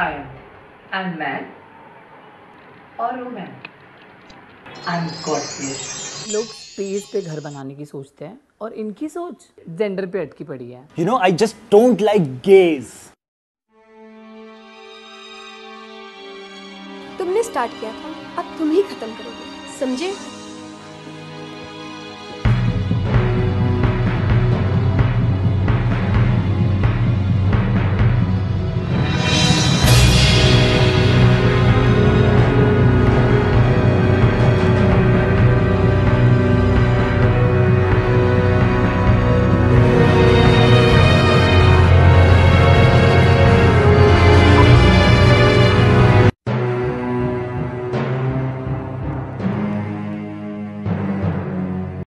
I am. I'm man or woman. I'm godless. लोग space पे घर बनाने की सोचते हैं और इनकी सोच जेंडर पे अटकी पड़ी है। You know, I just don't like gays. तुमने स्टार्ट किया था, अब तुम ही खत्म करोगे, समझे?